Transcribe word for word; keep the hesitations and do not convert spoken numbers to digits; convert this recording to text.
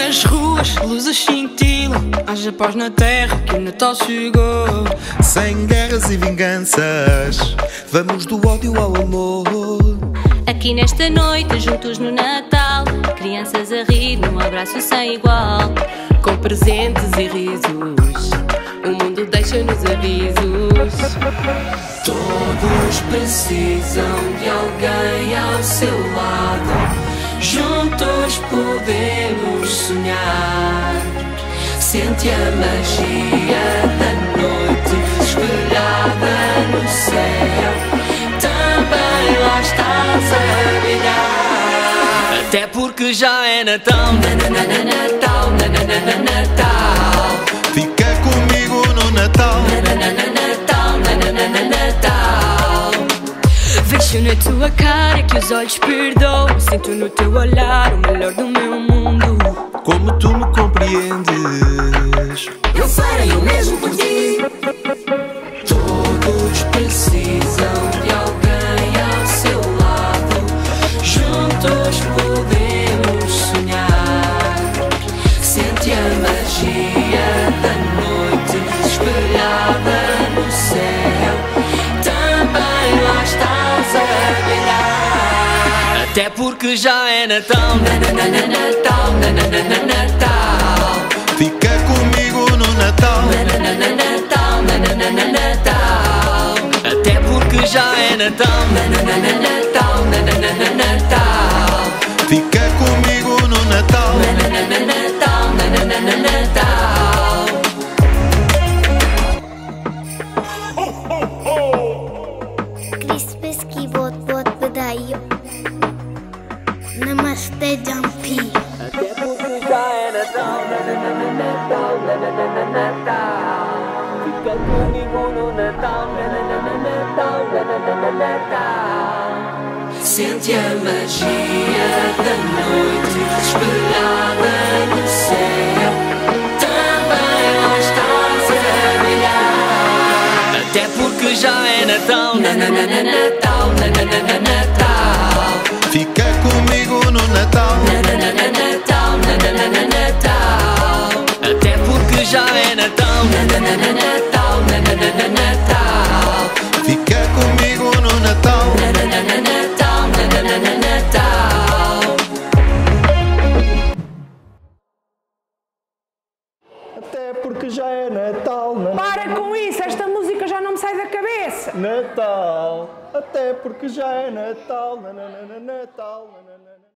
Nas ruas, luzes cintilam, haja paz na terra que o Natal chegou. Sem guerras e vinganças, vamos do ódio ao amor. Aqui nesta noite, juntos no Natal, crianças a rir num abraço sem igual. Com presentes e risos, o mundo deixa-nos avisos. Todos precisam de alguém ao seu lado. Juntos podemos sonhar. Sente a magia da noite espelhada no céu. Também lá estás a brilhar. Até porque já é Natal. Nananana, Natal, nananana, Natal. Fica comigo no Natal. Nananana, Natal, nananana, Natal. Vejo na tua cara que os olhos perdoam. Sinto no teu olhar o melhor do meu mundo. Como tu me compreendes, Eu farei o mesmo por ti. Todos precisam de alguém ao seu lado. Juntos podemos sonhar. Sente a magia da noite espelhada no céu. Também lá estás a brilhar. Até porque já é Natal. Nananana, Natal, nananana, Natal. fica comigo no Natal. Nananana, Natal, nananana, Natal. Até porque já é Natal. Nananana, Natal, nananana, Natal. Fica comigo no Natal. Nananana, Natal, nananana, Natal. Christmas बहुत बहुत बधाई हो। नमस्ते जंपी। Até porque já é Natal. Nananana, Natal, nananana, Natal. Fica comigo no Natal. Nananana, Natal, nananana, Natal. Sente a magia da noite espelhada no céu. Também lá estás a brilhar. Até porque já é Natal. Nananana, Natal, nananana, Natal. Fica comigo no Natal. Nananana, Natal, nananana, Natal. Até porque já é Natal. Nananana, Natal, nananana, Natal. Fica comigo no Natal. Nananana, Natal, nananana, Natal. Até porque já é Natal. Para com isso, esta música já não me sai da cabeça. Natal. Até porque já é Natal. Natal.